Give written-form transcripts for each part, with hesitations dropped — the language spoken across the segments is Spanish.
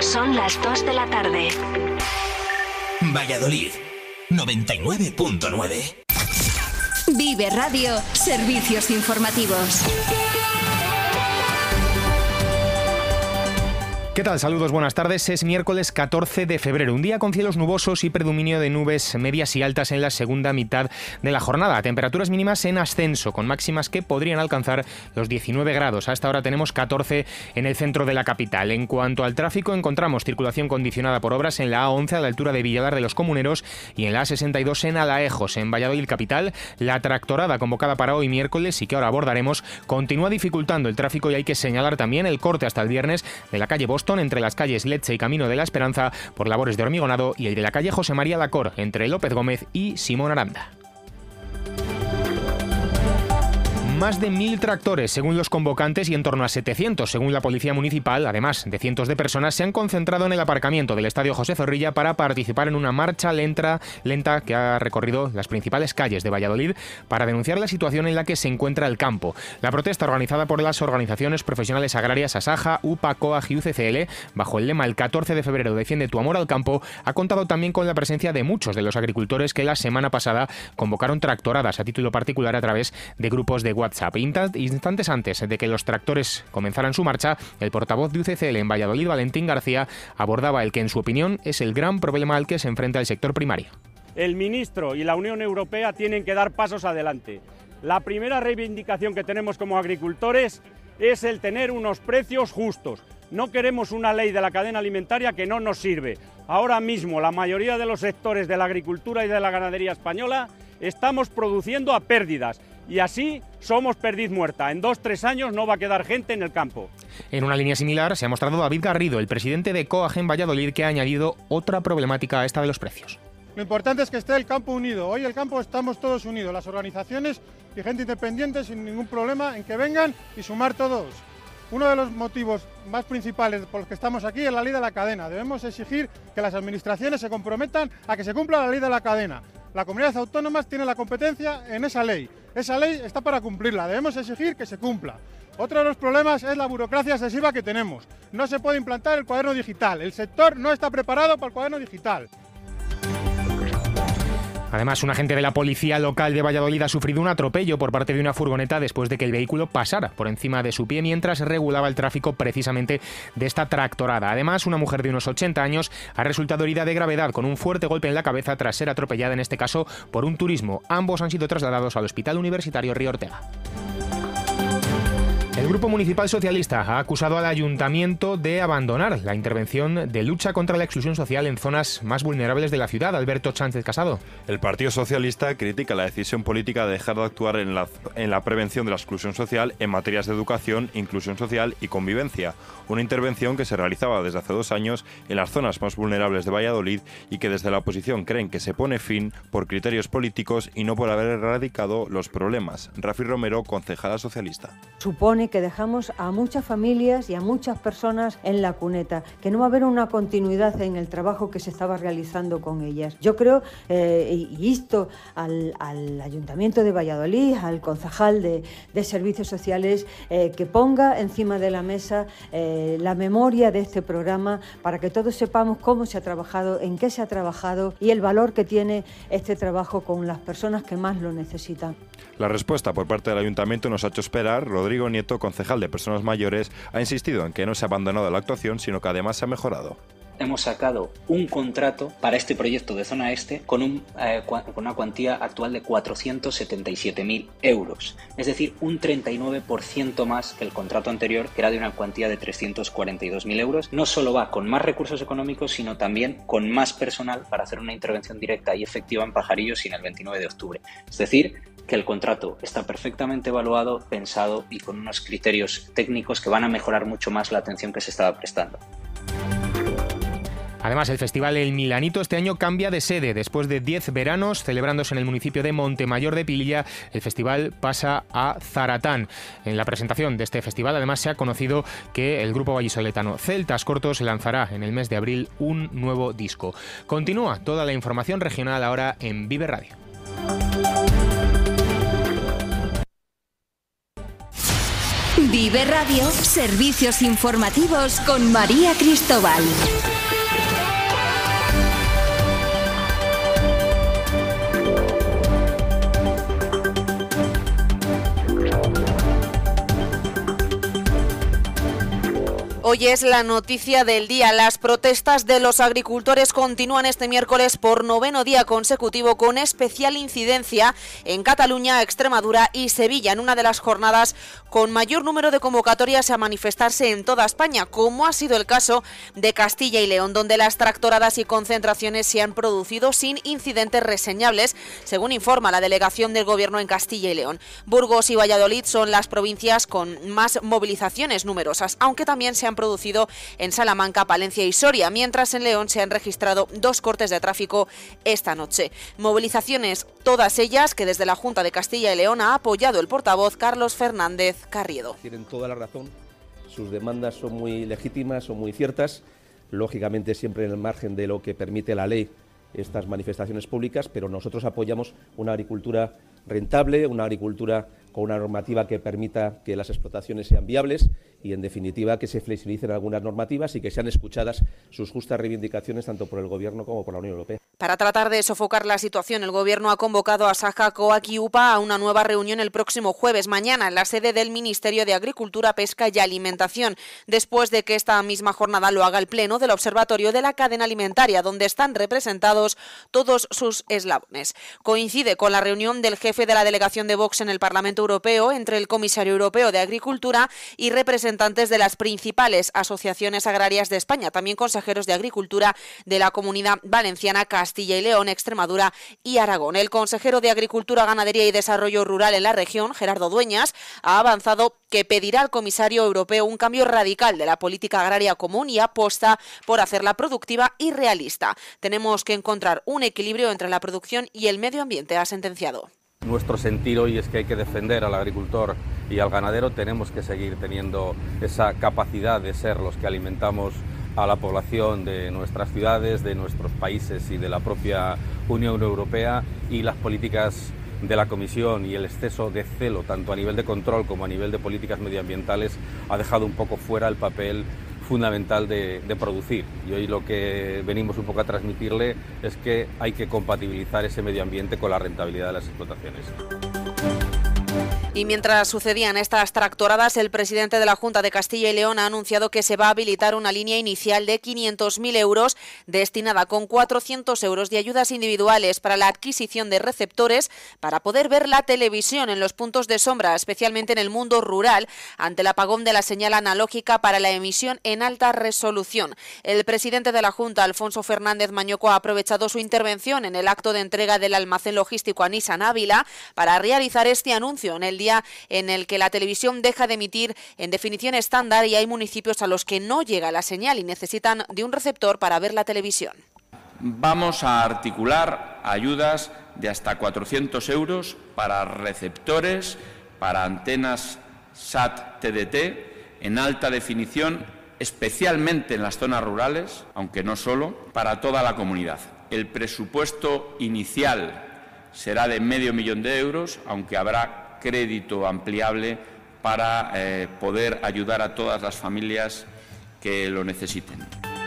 Son las 2 de la tarde. Valladolid, 99.9. Vive Radio, servicios informativos. ¿Qué tal? Saludos, buenas tardes. Es miércoles 14 de febrero, un día con cielos nubosos y predominio de nubes medias y altas en la segunda mitad de la jornada. Temperaturas mínimas en ascenso, con máximas que podrían alcanzar los 19 grados. A esta hora tenemos 14 en el centro de la capital. En cuanto al tráfico, encontramos circulación condicionada por obras en la A11 a la altura de Villalar de los Comuneros y en la A62 en Alaejos. En Valladolid capital, la tractorada convocada para hoy miércoles y que ahora abordaremos continúa dificultando el tráfico, y hay que señalar también el corte hasta el viernes de la calle Boston entre las calles Leche y Camino de la Esperanza por labores de hormigonado, y el de la calle José María Lacor entre López Gómez y Simón Aranda. Más de 1.000 tractores, según los convocantes, y en torno a 700, según la Policía Municipal, además de cientos de personas, se han concentrado en el aparcamiento del Estadio José Zorrilla para participar en una marcha lenta que ha recorrido las principales calles de Valladolid para denunciar la situación en la que se encuentra el campo. La protesta, organizada por las organizaciones profesionales agrarias Asaja, UPA, COAG y UCCL, bajo el lema "El 14 de febrero defiende tu amor al campo", ha contado también con la presencia de muchos de los agricultores que la semana pasada convocaron tractoradas a título particular a través de grupos de WhatsApp. Instantes antes de que los tractores comenzaran su marcha, el portavoz de UCCL en Valladolid, Valentín García, abordaba el que, en su opinión, es el gran problema al que se enfrenta el sector primario. El ministro y la Unión Europea tienen que dar pasos adelante. La primera reivindicación que tenemos como agricultores es el tener unos precios justos. No queremos una ley de la cadena alimentaria que no nos sirve. Ahora mismo la mayoría de los sectores de la agricultura y de la ganadería española estamos produciendo a pérdidas. Y así somos perdiz muerta. En 2-3 años no va a quedar gente en el campo. En una línea similar se ha mostrado David Garrido, el presidente de COAG en Valladolid, que ha añadido otra problemática a esta de los precios. Lo importante es que esté el campo unido. Hoy el campo estamos todos unidos, las organizaciones y gente independiente, sin ningún problema en que vengan y sumar todos. Uno de los motivos más principales por los que estamos aquí es la ley de la cadena. Debemos exigir que las administraciones se comprometan a que se cumpla la ley de la cadena. La comunidad autónoma tiene la competencia en esa ley. Esa ley está para cumplirla, debemos exigir que se cumpla. Otro de los problemas es la burocracia excesiva que tenemos. No se puede implantar el cuaderno digital, el sector no está preparado para el cuaderno digital. Además, un agente de la policía local de Valladolid ha sufrido un atropello por parte de una furgoneta después de que el vehículo pasara por encima de su pie mientras regulaba el tráfico precisamente de esta tractorada. Además, una mujer de unos 80 años ha resultado herida de gravedad con un fuerte golpe en la cabeza tras ser atropellada, en este caso por un turismo. Ambos han sido trasladados al Hospital Universitario Río Ortega. El Grupo Municipal Socialista ha acusado al Ayuntamiento de abandonar la intervención de lucha contra la exclusión social en zonas más vulnerables de la ciudad. Alberto Sánchez Casado. El Partido Socialista critica la decisión política de dejar de actuar en la prevención de la exclusión social en materias de educación, inclusión social y convivencia. Una intervención que se realizaba desde hace 2 años en las zonas más vulnerables de Valladolid y que desde la oposición creen que se pone fin por criterios políticos y no por haber erradicado los problemas. Rafi Romero, concejala socialista. Supone que dejamos a muchas familias y a muchas personas en la cuneta, que no va a haber una continuidad en el trabajo que se estaba realizando con ellas. Yo creo, y insto al Ayuntamiento de Valladolid, al concejal de Servicios Sociales, que ponga encima de la mesa la memoria de este programa para que todos sepamos cómo se ha trabajado, en qué se ha trabajado y el valor que tiene este trabajo con las personas que más lo necesitan. La respuesta por parte del Ayuntamiento nos ha hecho esperar. Rodrigo Nieto, concejal de Personas Mayores, ha insistido en que no se ha abandonado la actuación, sino que además se ha mejorado. Hemos sacado un contrato para este proyecto de Zona Este con una cuantía actual de 477.000 euros. Es decir, un 39% más que el contrato anterior, que era de una cuantía de 342.000 euros. No solo va con más recursos económicos, sino también con más personal para hacer una intervención directa y efectiva en Pajarillos y en el 29 de octubre. Es decir, que el contrato está perfectamente evaluado, pensado y con unos criterios técnicos que van a mejorar mucho más la atención que se estaba prestando. Además, el festival El Milanito este año cambia de sede. Después de 10 veranos celebrándose en el municipio de Montemayor de Pililla, el festival pasa a Zaratán. En la presentación de este festival, además, se ha conocido que el grupo vallisoletano Celtas Cortos lanzará en el mes de abril un nuevo disco. Continúa toda la información regional ahora en Vive Radio. Vive Radio, servicios informativos con María Cristóbal. Hoy es la noticia del día. Las protestas de los agricultores continúan este miércoles por 9º día consecutivo, con especial incidencia en Cataluña, Extremadura y Sevilla, en una de las jornadas con mayor número de convocatorias a manifestarse en toda España, como ha sido el caso de Castilla y León, donde las tractoradas y concentraciones se han producido sin incidentes reseñables, según informa la delegación del Gobierno en Castilla y León. Burgos y Valladolid son las provincias con más movilizaciones numerosas, aunque también se han producido en Salamanca, Palencia y Soria, mientras en León se han registrado 2 cortes de tráfico esta noche. Movilizaciones, todas ellas que desde la Junta de Castilla y León ha apoyado el portavoz Carlos Fernández Carriedo. Tienen toda la razón, sus demandas son muy legítimas, son muy ciertas, lógicamente siempre en el margen de lo que permite la ley estas manifestaciones públicas, pero nosotros apoyamos una agricultura rentable, una agricultura con una normativa que permita que las explotaciones sean viables y, en definitiva, que se flexibilicen algunas normativas y que sean escuchadas sus justas reivindicaciones tanto por el Gobierno como por la Unión Europea. Para tratar de sofocar la situación, el Gobierno ha convocado a Saja, Coac y UPA a una nueva reunión el próximo jueves, mañana, en la sede del Ministerio de Agricultura, Pesca y Alimentación, después de que esta misma jornada lo haga el Pleno del Observatorio de la Cadena Alimentaria, donde están representados todos sus eslabones. Coincide con la reunión del jefe de la delegación de Vox en el Parlamento Europeo entre el Comisario Europeo de Agricultura y representantes de las principales asociaciones agrarias de España, también consejeros de Agricultura de la Comunidad Valenciana, Castilla y León, Extremadura y Aragón. El consejero de Agricultura, Ganadería y Desarrollo Rural en la región, Gerardo Dueñas, ha avanzado que pedirá al Comisario Europeo un cambio radical de la política agraria común y aposta por hacerla productiva y realista. Tenemos que encontrar un equilibrio entre la producción y el medio ambiente, ha sentenciado. Nuestro sentir hoy es que hay que defender al agricultor y al ganadero. Tenemos que seguir teniendo esa capacidad de ser los que alimentamos a la población de nuestras ciudades, de nuestros países y de la propia Unión Europea, y las políticas de la Comisión y el exceso de celo, tanto a nivel de control como a nivel de políticas medioambientales, ha dejado un poco fuera el papel fundamental de producir. Y hoy lo que venimos un poco a transmitirle es que hay que compatibilizar ese medio ambiente con la rentabilidad de las explotaciones. Y mientras sucedían estas tractoradas, el presidente de la Junta de Castilla y León ha anunciado que se va a habilitar una línea inicial de 500.000 euros destinada con 400 euros de ayudas individuales para la adquisición de receptores para poder ver la televisión en los puntos de sombra, especialmente en el mundo rural, ante el apagón de la señal analógica para la emisión en alta resolución. El presidente de la Junta, Alfonso Fernández Mañoco, ha aprovechado su intervención en el acto de entrega del almacén logístico a Nissan Ávila para realizar este anuncio en el día en el que la televisión deja de emitir en definición estándar y hay municipios a los que no llega la señal y necesitan de un receptor para ver la televisión. Vamos a articular ayudas de hasta 400 euros para receptores, para antenas SAT-TDT en alta definición, especialmente en las zonas rurales, aunque no solo, para toda la comunidad. El presupuesto inicial será de $500.000 de euros, aunque habrá crédito ampliable para poder ayudar a todas las familias que lo necesiten.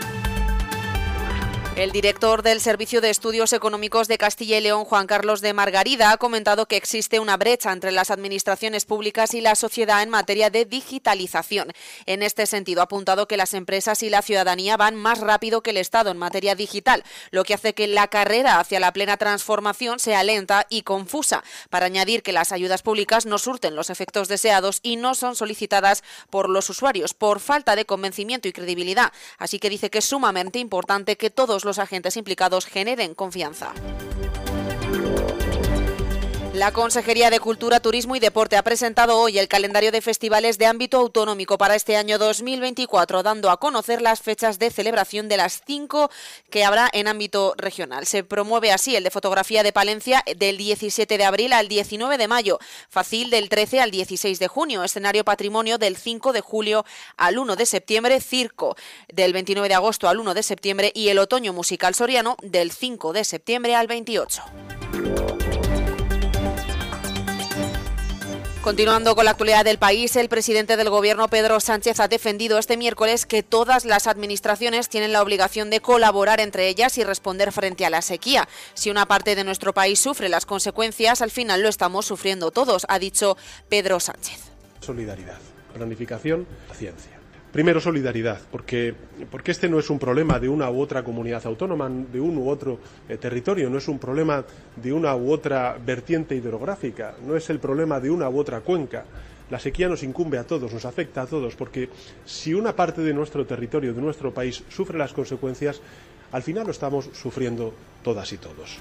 El director del Servicio de Estudios Económicos de Castilla y León, Juan Carlos de Margarida, ha comentado que existe una brecha entre las administraciones públicas y la sociedad en materia de digitalización. En este sentido, ha apuntado que las empresas y la ciudadanía van más rápido que el Estado en materia digital, lo que hace que la carrera hacia la plena transformación sea lenta y confusa, para añadir que las ayudas públicas no surten los efectos deseados y no son solicitadas por los usuarios por falta de convencimiento y credibilidad. Así que dice que es sumamente importante que todos los agentes implicados generen confianza. La Consejería de Cultura, Turismo y Deporte ha presentado hoy el calendario de festivales de ámbito autonómico para este año 2024, dando a conocer las fechas de celebración de las 5 que habrá en ámbito regional. Se promueve así el de fotografía de Palencia del 17 de abril al 19 de mayo, Facil del 13 al 16 de junio, Escenario Patrimonio del 5 de julio al 1 de septiembre, Circo del 29 de agosto al 1 de septiembre y el Otoño Musical Soriano del 5 de septiembre al 28. Continuando con la actualidad del país, el presidente del Gobierno, Pedro Sánchez, ha defendido este miércoles que todas las administraciones tienen la obligación de colaborar entre ellas y responder frente a la sequía. Si una parte de nuestro país sufre las consecuencias, al final lo estamos sufriendo todos, ha dicho Pedro Sánchez. Solidaridad, planificación, ciencia. Primero, solidaridad, porque este no es un problema de una u otra comunidad autónoma, de un u otro territorio, no es un problema de una u otra vertiente hidrográfica, no es el problema de una u otra cuenca. La sequía nos incumbe a todos, nos afecta a todos, porque si una parte de nuestro territorio, de nuestro país, sufre las consecuencias, al final lo estamos sufriendo todas y todos.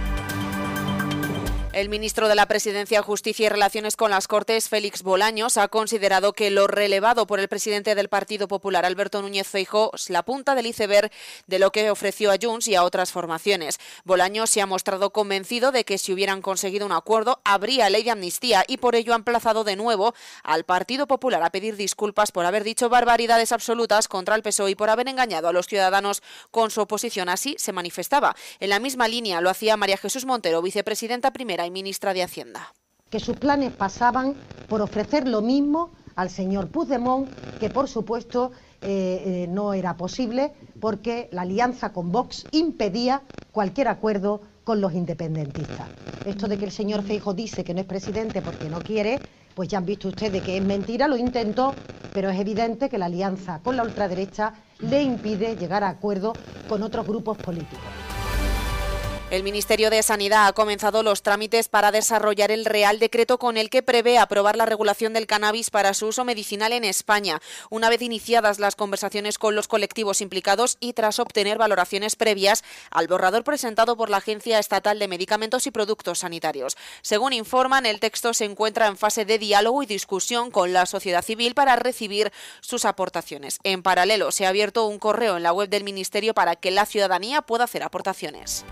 El ministro de la Presidencia, Justicia y Relaciones con las Cortes, Félix Bolaños, ha considerado que lo relevado por el presidente del Partido Popular, Alberto Núñez Feijóo, es la punta del iceberg de lo que ofreció a Junts y a otras formaciones. Bolaños se ha mostrado convencido de que si hubieran conseguido un acuerdo, habría ley de amnistía y por ello ha emplazado de nuevo al Partido Popular a pedir disculpas por haber dicho barbaridades absolutas contra el PSOE y por haber engañado a los ciudadanos con su oposición. Así se manifestaba. En la misma línea lo hacía María Jesús Montero, vicepresidenta primera y ministra de Hacienda. Que sus planes pasaban por ofrecer lo mismo al señor Puigdemont, que por supuesto no era posible porque la alianza con Vox impedía cualquier acuerdo con los independentistas. Esto de que el señor Feijóo dice que no es presidente porque no quiere, pues ya han visto ustedes que es mentira, lo intentó, pero es evidente que la alianza con la ultraderecha le impide llegar a acuerdo con otros grupos políticos. El Ministerio de Sanidad ha comenzado los trámites para desarrollar el Real Decreto con el que prevé aprobar la regulación del cannabis para su uso medicinal en España. Una vez iniciadas las conversaciones con los colectivos implicados y tras obtener valoraciones previas al borrador presentado por la Agencia Estatal de Medicamentos y Productos Sanitarios. Según informan, el texto se encuentra en fase de diálogo y discusión con la sociedad civil para recibir sus aportaciones. En paralelo, se ha abierto un correo en la web del Ministerio para que la ciudadanía pueda hacer aportaciones.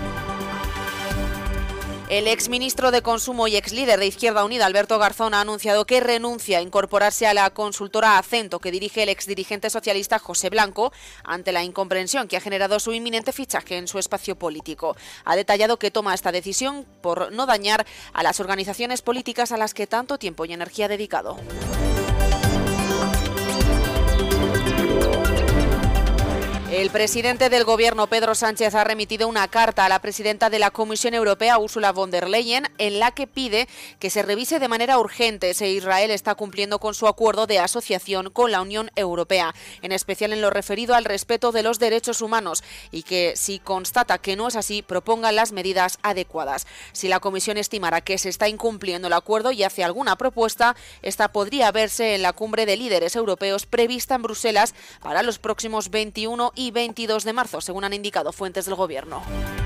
El exministro de Consumo y exlíder de Izquierda Unida, Alberto Garzón, ha anunciado que renuncia a incorporarse a la consultora Acento que dirige el exdirigente socialista José Blanco ante la incomprensión que ha generado su inminente fichaje en su espacio político. Ha detallado que toma esta decisión por no dañar a las organizaciones políticas a las que tanto tiempo y energía ha dedicado. El presidente del Gobierno, Pedro Sánchez, ha remitido una carta a la presidenta de la Comisión Europea, Ursula von der Leyen, en la que pide que se revise de manera urgente si Israel está cumpliendo con su acuerdo de asociación con la Unión Europea, en especial en lo referido al respeto de los derechos humanos, y que, si constata que no es así, proponga las medidas adecuadas. Si la Comisión estimara que se está incumpliendo el acuerdo y hace alguna propuesta, esta podría verse en la cumbre de líderes europeos prevista en Bruselas para los próximos 21 y 22 de marzo, según han indicado fuentes del Gobierno.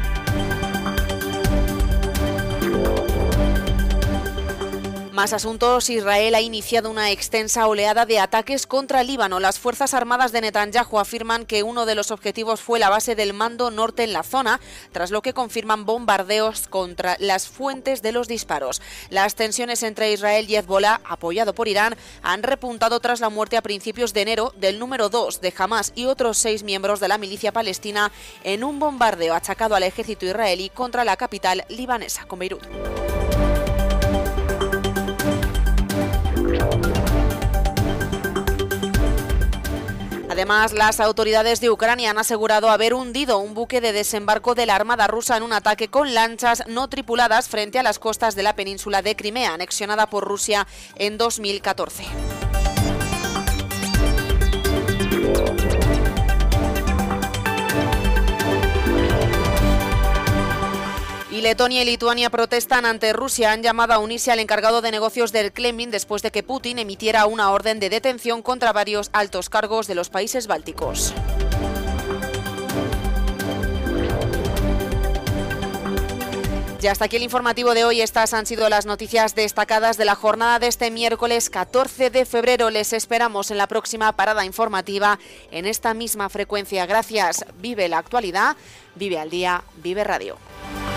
Más asuntos. Israel ha iniciado una extensa oleada de ataques contra el Líbano. Las Fuerzas Armadas de Netanyahu afirman que uno de los objetivos fue la base del mando norte en la zona, tras lo que confirman bombardeos contra las fuentes de los disparos. Las tensiones entre Israel y Hezbollah, apoyado por Irán, han repuntado tras la muerte a principios de enero del número 2 de Hamás y otros 6 miembros de la milicia palestina en un bombardeo achacado al ejército israelí contra la capital libanesa, con Beirut. Además, las autoridades de Ucrania han asegurado haber hundido un buque de desembarco de la Armada rusa en un ataque con lanchas no tripuladas frente a las costas de la península de Crimea, anexionada por Rusia en 2014. Y Letonia y Lituania protestan ante Rusia. Han llamado a unirse al encargado de negocios del Kremlin después de que Putin emitiera una orden de detención contra varios altos cargos de los países bálticos. Y hasta aquí el informativo de hoy. Estas han sido las noticias destacadas de la jornada de este miércoles 14 de febrero. Les esperamos en la próxima parada informativa en esta misma frecuencia. Gracias. Vive la actualidad, vive al día, vive radio.